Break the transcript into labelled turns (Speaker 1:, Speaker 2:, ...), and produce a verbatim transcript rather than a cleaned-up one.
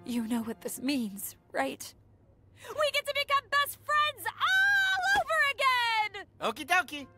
Speaker 1: You know what this means, right?
Speaker 2: We get to become best friends all over again!
Speaker 3: Okie dokie.